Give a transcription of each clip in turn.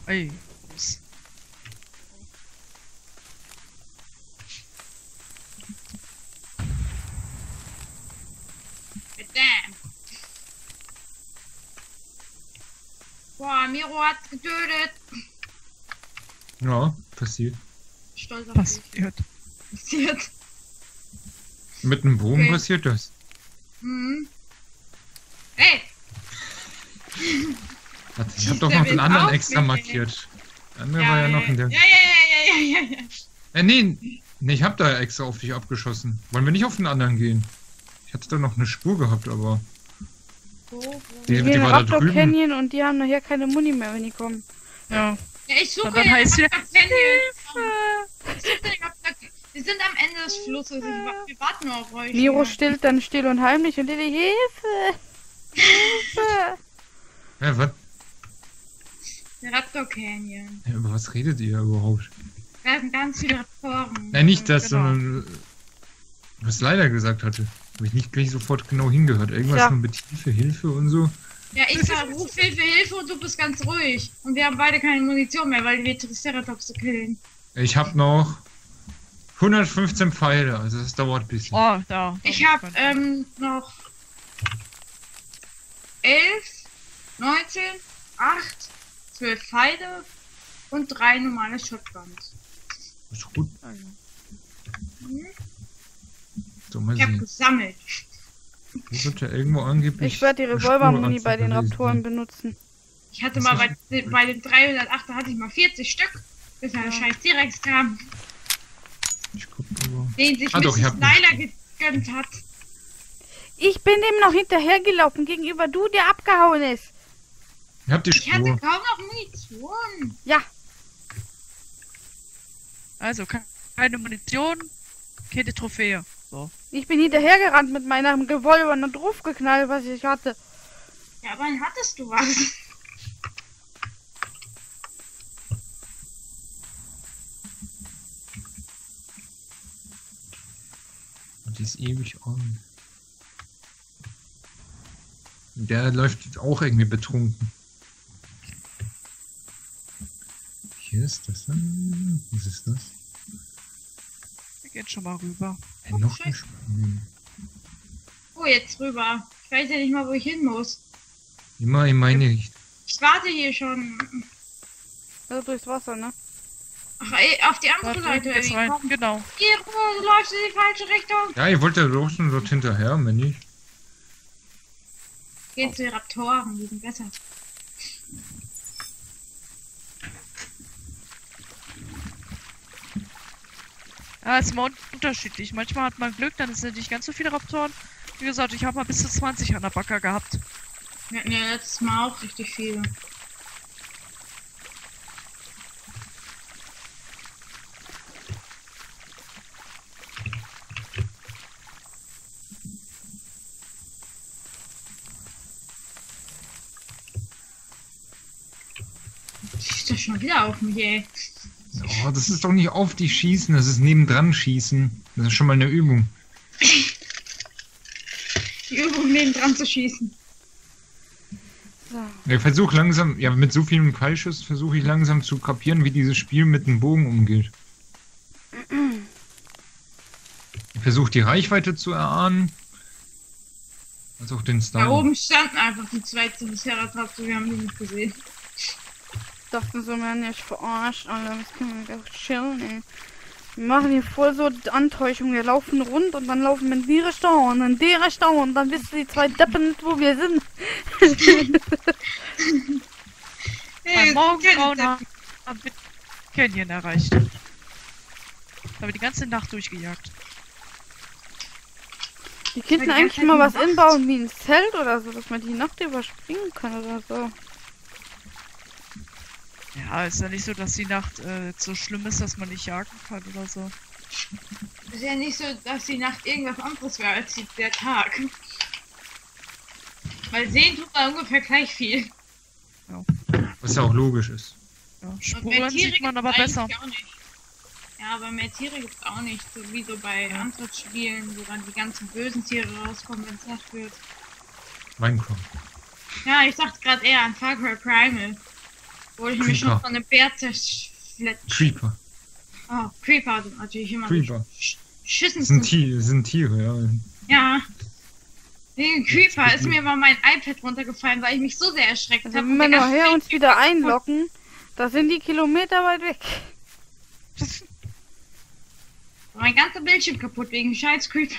Ey. Damn. Boah, Miro hat getötet. Ja, passiert. Stolz auf dich. Passiert. Mit einem Bogen Okay. passiert das. Mhm. Ey! Warte, ich hab Schießt doch der noch den Wind anderen auf extra mich, ey? markiert. Der andere war ja noch in der... Ja. Nee, ich hab da extra auf dich abgeschossen. Wollen wir nicht auf den anderen gehen? Ich hatte da noch eine Spur gehabt, aber... Die Wir gehen war da Raptor drüben. Canyon und die haben nachher keine Muni mehr, wenn die kommen. Ja. Ja, ich suche Und dann heißt den hier, Raptor Canyon. Ich suche den Raptor Canyon. Wir sind am Ende des Flusses. Wir warten nur auf euch. Miro Ja. stillt dann still und heimlich und Lilly, Hilfe! Hilfe! Ja, was? Der Raptor Canyon. Ja, über was redet ihr überhaupt? Da sind ganz viele Raptoren. Nein, nicht das, Genau. sondern... Was leider gesagt hatte. Habe ich nicht gleich sofort genau hingehört. Irgendwas Ja. mit Hilfe und so. Ja, ich ruf Hilfe und du bist ganz ruhig. Und wir haben beide keine Munition mehr, weil wir Triceratops killen. Ich habe noch 115 Pfeile, also das dauert ein bisschen. oh, da. Ich habe noch 11, 19, 8, 12 Pfeile und 3 normale Shotguns. Ist gut. Mhm. So, mal Ich habe sehen. gesammelt. Hier wird ja irgendwo angeblich... Ich werde die eine Revolver-Muni Spur bei den anzuverlesen. Raptoren benutzen. Ich hatte mal bei dem 308er hatte ich mal 40 Stück, bis der scheiß T-Rex kam, Ich guck aber... den sich Ah, doch, ich Mrs. hab Nyla gegönnt hat. Ich bin dem noch hinterhergelaufen, gegenüber du, der abgehauen ist. Ich hab die Ich hatte Spur. kaum noch Munition. Ja, Also, keine Munition, keine Trophäe. So. ich bin hinterhergerannt mit meinem Revolver und draufgeknallt, was ich hatte. Ja, wann hattest du was? Und die ist ewig on. Der läuft jetzt auch irgendwie betrunken. Hier ist das. Was ist das? Wir gehen schon mal rüber. Noch Scheiße. eine Spur. Oh, jetzt rüber. Ich weiß ja nicht mal, wo ich hin muss. Immer in meine Richtung. Ich warte hier schon. Also durchs Wasser, ne? Ach, ey, auf die andere Da Seite. drüben jetzt irgendwie. rein. Komm. Genau. Hier, du läufst in die falsche Richtung. Ja, ihr wollt ja doch schon dort hinterher, wenn nicht. Geh zu den Raptoren, die sind besser. Ja, ist immer unterschiedlich. Manchmal hat man Glück, dann sind nicht ganz so viele Raptoren. Wie gesagt, ich habe mal bis zu 20 an der Backe gehabt. Wir hatten ja letztes Mal auch richtig viele. Schießt das schon wieder auf mich, ey. Oh, das ist doch nicht auf die schießen, das ist nebendran schießen. Das ist schon mal eine Übung. Die Übung neben dran zu schießen. So. Ich versuche langsam, ja, mit so vielen Pfeilschuss versuche ich langsam zu kapieren, wie dieses Spiel mit dem Bogen umgeht. Ich versuche die Reichweite zu erahnen. Also auch den Style. Da oben standen einfach die zwei Triceratops, wir haben die nicht gesehen. Dachten so, wir werden nicht verarscht, Alter. Das können wir doch chillen, ey. Wir machen hier voll so Antäuschung. Wir laufen rund und dann laufen wir in die Richtung und in die Richtung und dann wissen die zwei Deppen nicht, wo wir sind. Beim Morgengrauen haben wir Canyon erreicht. Haben wir die ganze Nacht durchgejagt. Die könnten die eigentlich ganze mal was Nacht. inbauen wie ein Zelt oder so, dass man die Nacht überspringen kann oder so. Ja, ist ja nicht so, dass die Nacht so schlimm ist, dass man nicht jagen kann oder so. Ist ja nicht so, dass die Nacht irgendwas anderes wäre als der Tag. Weil sehen tut man ungefähr gleich viel. Was ja auch logisch ist. Ja, Und Spuren sieht man gibt's aber besser. eigentlich auch nicht. Ja, aber mehr Tiere gibt's auch nicht. So wie so bei anderen Spielen, wo dann die ganzen bösen Tiere rauskommen, wenn es Nacht wird. Minecraft. Ja, ich dachte gerade eher an Far Cry Primal. Wurde ich mich Creeper. schon von einem Bär zerschleppen. Creeper. Oh, Creeper sind natürlich immer Creeper. Schissen. Sind Tiere, ja. Ja. Wegen Creeper ist mir mal mein iPad runtergefallen, weil ich mich so sehr erschreckt Also habe. wenn wir nachher uns wieder einloggen, da sind die Kilometer weit weg. Mein ganzer Bildschirm kaputt wegen scheiß Creeper.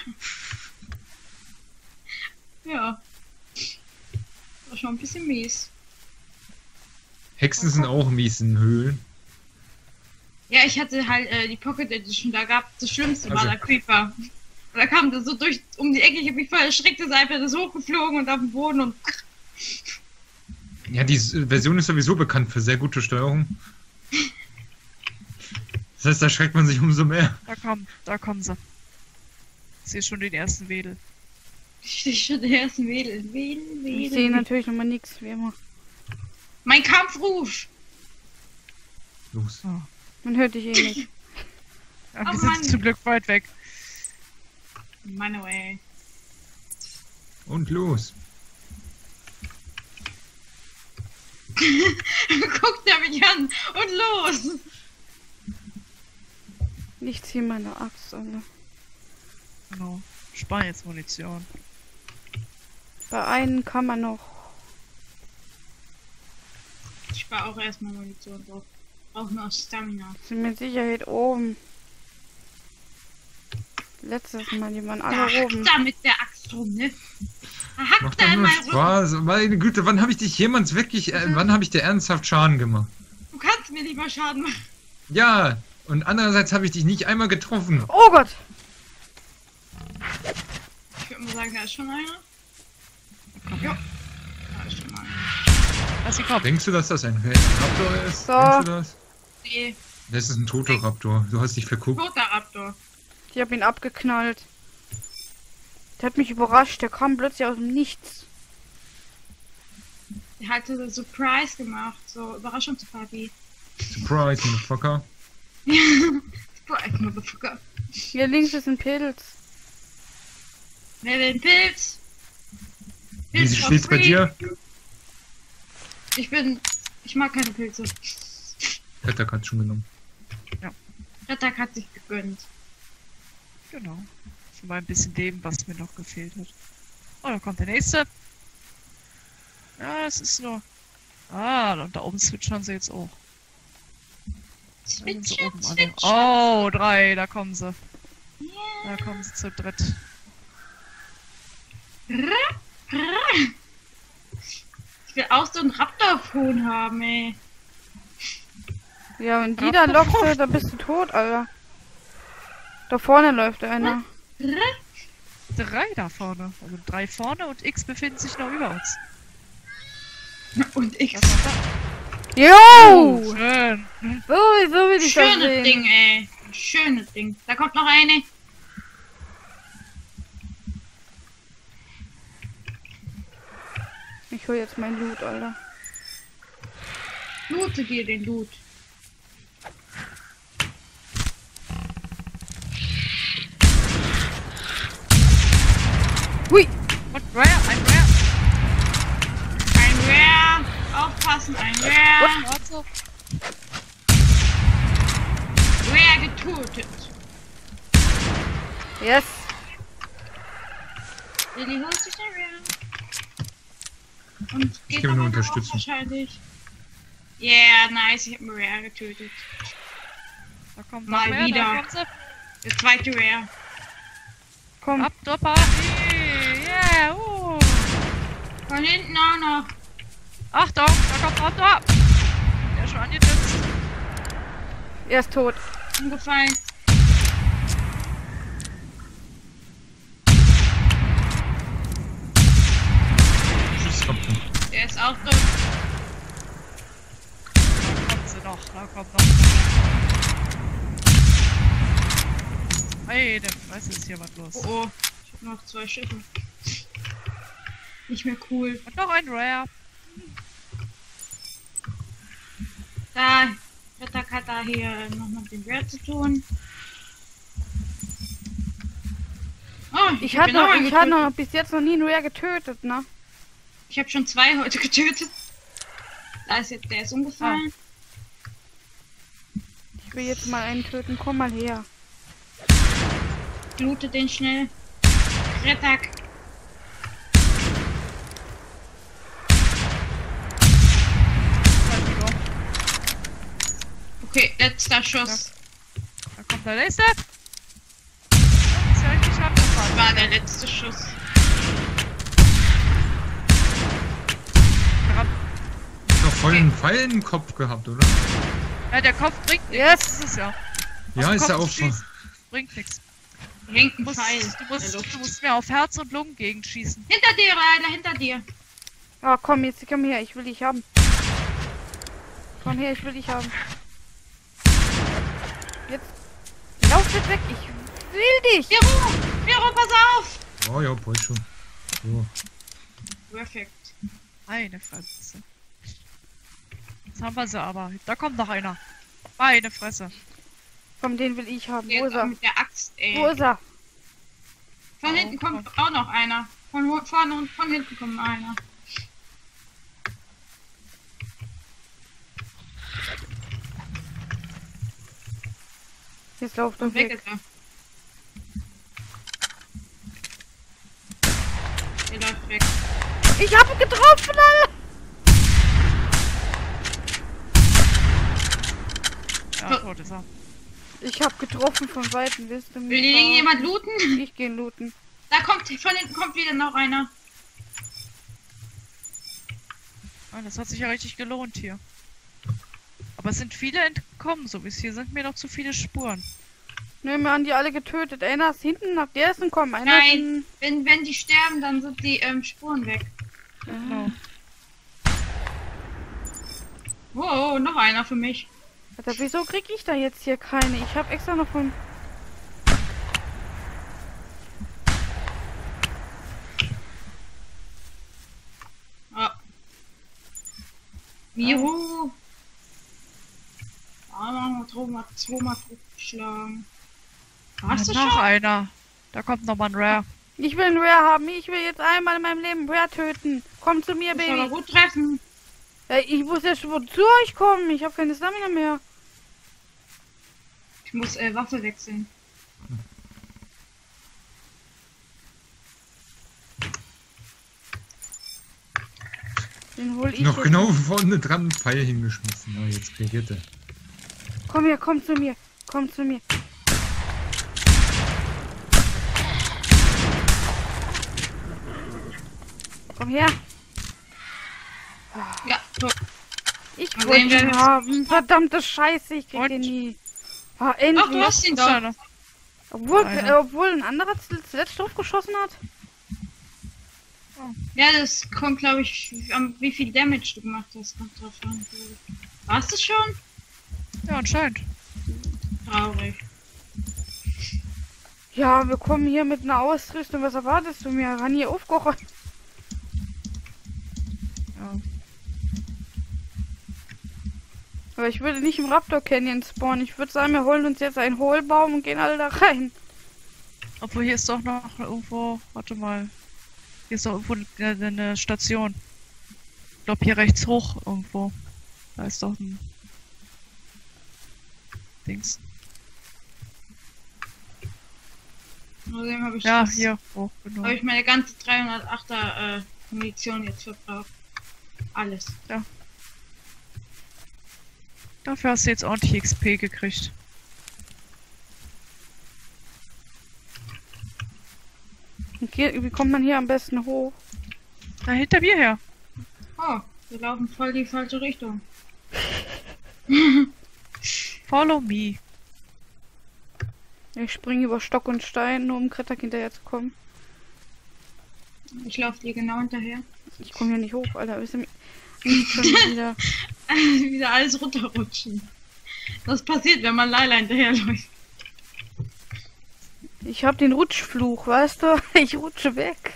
Ja. War schon ein bisschen mies. Hexen sind auch mies in Höhlen. Ja, ich hatte halt die Pocket Edition, da gab das Schlimmste war Also- der Creeper. Und da kam der so um die Ecke, ich hab mich voll erschreckt, das iPad ist hochgeflogen und auf den Boden und Ja, die Version ist sowieso bekannt für sehr gute Steuerung. Das heißt, da schreckt man sich umso mehr. Da kommen sie. Ich sehe schon den ersten Wedel. ich stehe schon der ersten Wedel. Ich sehe natürlich nochmal nichts, wie immer. Mein Kampfruf! Los. Man hört dich eh nicht. Ja, Oh wir sind Mann. zum Glück weit weg. Mann, oh ey. Und los. Guckt er mich an und los! Nichts hier meine Axt, Alter. Genau. Spar jetzt Munition. Bei einem kann man noch. Ich spare auch erstmal Munition drauf. Auch noch Stamina. Sind mit Sicherheit oben. Letztes Mal, die waren Da alle hackt oben. er mit der Axt rum, ne? Da Macht hackt doch er in nur meinen Rücken. Spaß. Meine Güte, wann habe ich dich jemals wirklich, wann habe ich dir ernsthaft Schaden gemacht? Du kannst mir nicht mal Schaden machen. Ja, und andererseits habe ich dich nicht einmal getroffen. Oh Gott! Ich würde mal sagen, da ist schon einer. Ja. Da ist schon einer. Lass sie kommen. Denkst du, dass das ein Raptor ist? So. Denkst du das? Nee, Das ist ein toter Raptor. Du hast dich verguckt. toter Raptor. Ich hab ihn abgeknallt. Der hat mich überrascht, der kam plötzlich aus dem Nichts. Der hat so Surprise gemacht, so Überraschungsparty. Surprise, Motherfucker. Surprise, Motherfucker. Hier links ist ein Pilz. Wer will einen Pilz? Wie Pilz for steht's bei free. dir? Ich mag keine Pilze. Petter hat schon genommen. Rettag hat sich gegönnt. Genau. Schon mal ein bisschen dem, was mir noch gefehlt hat. Oh, da kommt der nächste. Ja, es ist nur. Ah, und da oben switchern sie jetzt auch. Da sind sie oben alle. Oh, 3, da kommen sie. Da kommen sie zu dritt. Ich will auch so ein Raptor-Phone haben, ey. Ja, wenn die da lockt, da bist du tot, Alter. Da vorne läuft einer. 3 da vorne. Also 3 vorne und X befinden sich noch über uns. Und ich. Was ist da? Jo! Schön. So will ich das Schönes sehen. Ding, ey. Ein schönes Ding. Da kommt noch eine. Ich hol jetzt mein Loot, Alter. Loote dir den Loot. Hui! Und Rare, ein Rare. Ein Rare. Aufpassen, ein Rare. Warte. Rare getötet. Yes! Lilly holt sich ein Rare. Und geht gebe aber nur noch Unterstützung. wahrscheinlich. Yeah, nice. Ich hab einen Rare getötet. Da kommt Mal noch Rare, wieder. da kommt sie. Der zweite Rare. Komm. Ab der Party. Yeah, Von hinten auch noch. Achtung, da kommt Raptor. Der ist schon angedipst. Er ist tot. Umgefallen. Tschüss, Raptor. Der ist auch tot. Da kommt sie noch, da kommt noch. Hey, der weiß ist hier was los. Oh oh. Ich hab noch 2 Schiffe. Nicht mehr cool. Und noch ein Rare. Da. Rettag hat da hier noch mit dem Rare zu tun. Oh, Ich hab hatte ihn auch noch, ich hatte getötet. noch bis jetzt noch nie einen Rare getötet, ne? Ich habe schon 2 heute getötet. Da ist jetzt, der ist umgefallen. Ich will jetzt mal einen töten. Komm mal her. Loote den schnell. Rettack. Okay, letzter Schuss. Da kommt der nächste. Das ist ja richtig Das abgefallen. war der letzte Schuss. Ist doch voll einen Pfeil im Kopf gehabt, oder? Ja, der Kopf bringt nichts. Yes. Das ist es ja. Ja, Auf ist den ja Kopf auch zu so. schießen, bringt nichts. Hängt Du ein musst, Pfeil. du, in der musst, Luft. du musst mir auf Herz und Lungen gegenschießen. Hinter dir, Ryder, hinter dir. Ah, komm jetzt, komm her. Ich will dich haben. Komm her, ich will dich haben. Jetzt. Lauf jetzt weg. Ich will dich. Miro, pass auf. Oh ja, voll schon. So. Perfekt. Meine Fresse. Jetzt haben wir sie aber. Da kommt noch einer. Meine Fresse. Komm, den will ich haben. Wo Jetzt ist auch er? mit der Axt, ey. Wo ist er? Von hinten kommt auch noch einer. Von vorne und von hinten kommt einer. Jetzt lauft er Und weg weg. ist er. Der läuft weg. Ich hab ihn getroffen, Alter. Ja, tot ist er. Ich hab getroffen von Weitem, willst du mich? Will irgendjemand looten? Ich geh looten. Da kommt, von hinten kommt wieder noch einer. Ah, das hat sich ja richtig gelohnt hier. Aber es sind viele entkommen, so wie es hier sind mir noch zu viele Spuren. Ne, wir haben die alle getötet. Einer ist hinten, nach der ist entkommen. Einer Nein, wenn die sterben, dann sind die Spuren weg. Genau. Oh, noch einer für mich. Alter, wieso krieg ich da jetzt hier keine? Ich hab extra noch von... Oh. Juhu. Da machen wir zweimal geschlagen. Hast du noch schon? einer. Da kommt noch mal ein Rare. Ich will einen Rare haben. Ich will jetzt einmal in meinem Leben Rare töten. Komm zu mir, Das soll er Baby. gut treffen. Ja, ich muss ja schon zu euch kommen. Ich habe keine Stamina mehr. Ich muss Waffe wechseln. Den hol ich Noch jetzt. genau vorne dran einen Pfeil hingeschmissen. Na, jetzt reagiert er. Komm her, komm zu mir. Komm zu mir. Komm her. Ja, so. Ich Mal wollte sehen, wer ihn das- haben. Verdammte Scheiße, ich krieg Und? den nie. Ah, Ach, du endlich. hast ihn Ist doch. einer. Obwohl ein anderer zuletzt drauf geschossen hat. Ja, das kommt, glaube ich, an wie viel Damage du gemacht hast. Kommt drauf an. Warst du schon? Ja, anscheinend. Traurig. Ja, wir kommen hier mit einer Ausrüstung. Was erwartest du mir? Ran hier aufgeräumt. Ja. Aber ich würde nicht im Raptor Canyon spawnen. Ich würde sagen, wir holen uns jetzt einen Hohlbaum und gehen alle da rein. Obwohl hier ist doch noch irgendwo. Warte mal. Hier ist doch irgendwo eine Station. Ich glaube hier rechts hoch irgendwo. Da ist doch ein Dings. Außerdem habe ich, Ja, das- hier hoch, genau. habe ich meine ganze 308er Munition jetzt verbraucht. Alles. Dafür hast du jetzt ordentlich XP gekriegt. Okay, wie kommt man hier am besten hoch? Na, hinter mir her. Oh, wir laufen voll die falsche Richtung. Follow me. Ich springe über Stock und Stein, nur um Kretak hinterher zu kommen. Ich laufe dir genau hinterher. Ich komme hier nicht hoch, Alter. Wisst ihr mich? Schon wieder. Wieder alles runterrutschen. Das passiert, wenn man Laila hinterherläuft. Ich hab den Rutschfluch, weißt du? Ich rutsche weg.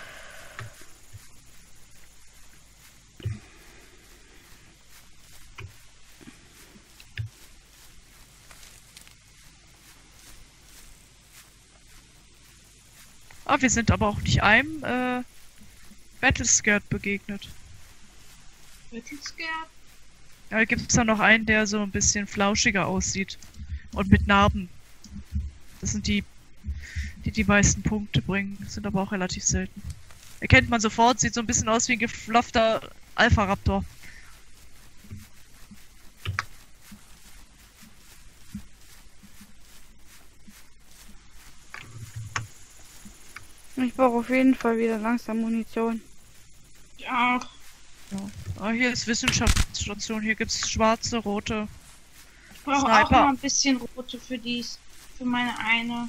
Ah, wir sind aber auch nicht einem Battlescared begegnet. Battlescared? Ja, da gibt es dann noch einen, der so ein bisschen flauschiger aussieht. Und mit Narben. Das sind die meisten Punkte bringen. Sind aber auch relativ selten. Erkennt man sofort, sieht so ein bisschen aus wie ein gefloffter Alpha-Raptor. Ich brauche auf jeden Fall wieder langsam Munition. Ja, Ja. Ah, hier ist Wissenschaftsstation. Hier gibt es schwarze, rote. ich brauche auch Sniper. mal ein bisschen rote für meine eine.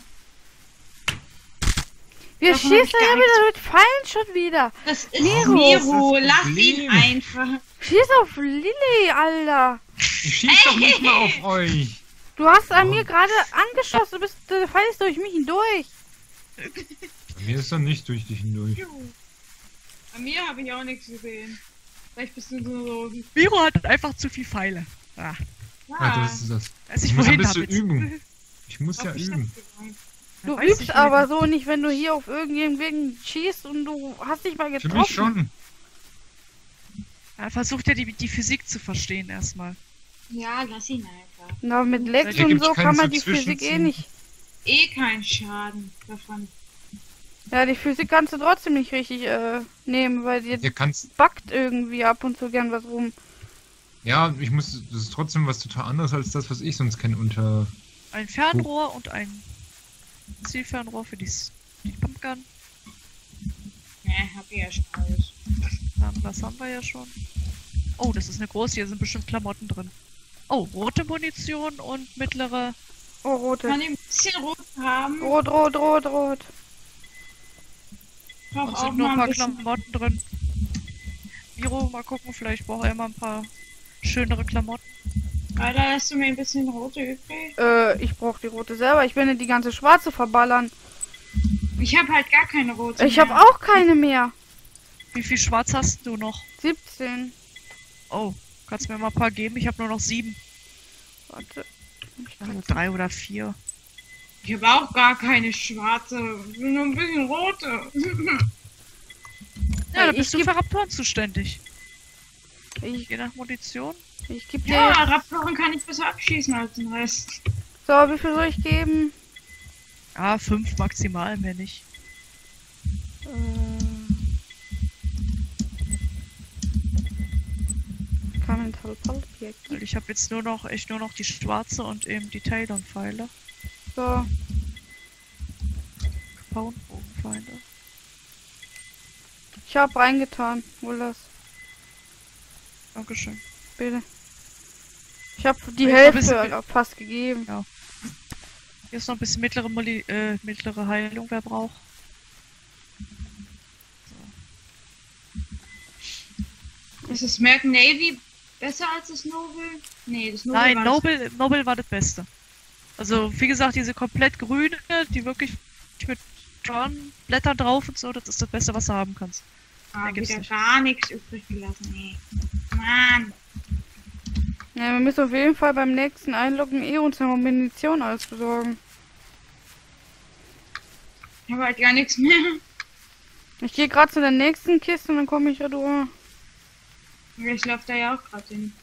Wir Davon hab ich schießen gar ja nichts. wieder mit Pfeilen schon wieder. Das ist Miro. Miro, Das ist das lass ihn Problem. einfach. Schieß auf Lilly, Alter. Ich schieß doch nicht mal auf euch. Du hast an mir gerade angeschossen, du fallst durch mich hindurch. Bei mir ist er nicht durch dich hindurch. Bei mir habe ich auch nichts gesehen. Vielleicht bist du so. Miro hat einfach zu viel Pfeile. Ah, Ah, das ist das. weiß Ich ich muss ein wohin bisschen damit. üben. Ich muss ja üben. Du Weiß übst ich aber nicht. so nicht, wenn du hier auf irgendjemanden schießt und du hast dich mal Für getroffen. mich schon. Er versucht ja die Physik zu verstehen erstmal. Ja, lass ihn einfach. Na, mit Lex Hier und gibt's so keinen kann man die dazwischen Physik eh ziehen. nicht. Eh kein Schaden davon. Ja, die Physik kannst du trotzdem nicht richtig nehmen, weil die Ihr kannst. backt irgendwie ab und zu gern was rum. Ja, ich muss. Das ist trotzdem was total anderes als das, was ich sonst kenne unter. Ein Fernrohr und ein Zielfernrohr für die Pumpgun. Ne, hab ich ja schon alles. Das haben wir ja schon. Oh, das ist eine große, hier sind bestimmt Klamotten drin. Oh, rote Munition und mittlere. Oh, rote. Kann ich ein bisschen rot haben? Rot, rot, rot, rot. Ich brauch Und auch sind nur mal ein paar ein bisschen. Klamotten drin. Miro, mal gucken, vielleicht braucht er immer ein paar schönere Klamotten. Leider lässt du mir ein bisschen rote übrig. Ich brauche die rote selber. Ich will nicht die ganze schwarze verballern. Ich habe halt gar keine rote. Ich mehr. habe auch keine mehr. Wie viel Schwarz hast du noch? 17. Oh, kannst mir mal ein paar geben? Ich habe nur noch 7. Warte. Also 3 oder 4. Ich habe auch gar keine schwarze. Nur ein bisschen rote. Ja, da Ich bist du geb- für Raptoren zuständig. Ich, Je nach Munition. ich gebe dir Ja, jetzt. Raptoren kann ich besser abschießen als den Rest. So, wie viel soll ich geben? Ja, 5 maximal, mehr nicht. Weil ich habe jetzt nur noch die schwarze und eben die Talon-Pfeile. So, Poundbogenpfeile. ich habe reingetan. Hol das, Dankeschön. bitte. Ich habe die Ich hab ein bisschen- Hälfte fast gegeben. Hier ist noch ein bisschen mittlere Heilung, wer braucht. Ist das Merc Navy besser als das Noble? Nee, das Noble Nein, war Noble war das Beste. Also, wie gesagt, diese komplett grüne, die wirklich mit Blättern drauf und so, das ist das Beste, was du haben kannst. da gibt's wieder nicht. gar nichts übrig gelassen. Nee. Mann. Ja, wir müssen auf jeden Fall beim nächsten Einloggen uns noch Munition alles besorgen. Ich habe halt gar nichts mehr. Ich gehe gerade zu der nächsten Kiste und dann komme ich ja durch. Ich laufe da ja auch gerade hin.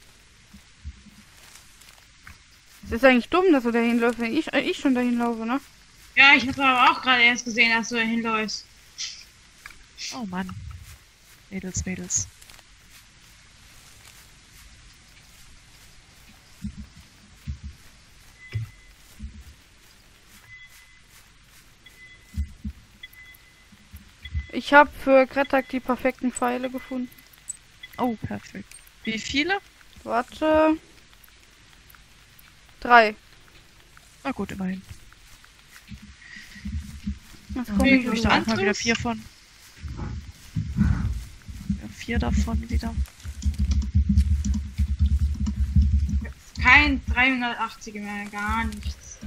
Es ist eigentlich dumm, dass du da hinläufst, wenn ich schon dahin laufe, ne? Ja, ich habe aber auch gerade erst gesehen, dass du da hinläufst. Oh Mann. Mädels. Ich habe für Kretak die perfekten Pfeile gefunden. Oh, perfekt. Wie viele? Warte. 3. Na gut, immerhin. Was Ja, komme Wie ich habe ich viel da auch mal wieder anderes? 4 von. Ja, 4 davon wieder. Kein 380er mehr, gar nichts.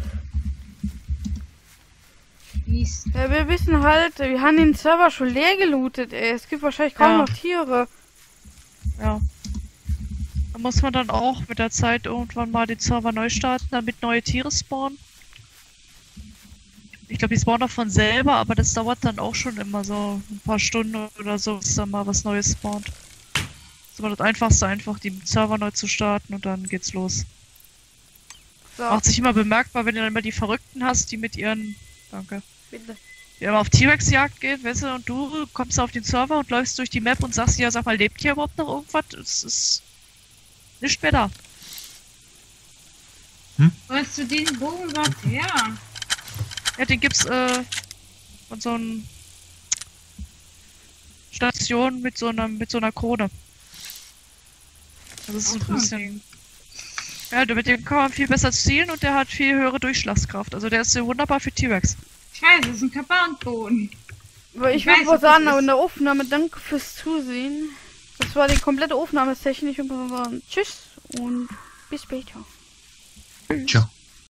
Mies. Ja, wir wissen halt, wir haben den Server schon leer gelootet, ey. Es gibt wahrscheinlich kaum Ja. noch Tiere. Ja. Da muss man dann auch mit der Zeit irgendwann mal den Server neu starten, damit neue Tiere spawnen. Ich glaube, die spawnen auch von selber, aber das dauert dann auch schon immer so ein paar Stunden oder so, bis dann mal was Neues spawnt. ist aber das Einfachste, einfach die Server neu zu starten und dann geht's los. So, Macht sich immer bemerkbar, wenn du dann immer die Verrückten hast, die mit ihren... Danke. bitte. Die immer auf T-Rex-Jagd gehen, weißt du, und du kommst auf den Server und läufst durch die Map und sagst, ja, sag mal, lebt hier überhaupt noch irgendwas? Es ist nicht mehr da. Wo hast du den Bogen überhaupt her? Ja, den gibt's, von so einer Station mit so einer Krone. Das ist ein bisschen... Ja, mit dem kann man viel besser zielen und der hat viel höhere Durchschlagskraft. Also der ist sehr wunderbar für T-Rex. Scheiße, das ist ein Kappernboden. Aber ich weiß, würde mal was das sagen, ist. in der Aufnahme, danke fürs Zusehen. Das war die komplette Aufnahmetechnik. Ich würde mal sagen, tschüss und bis später. Ciao.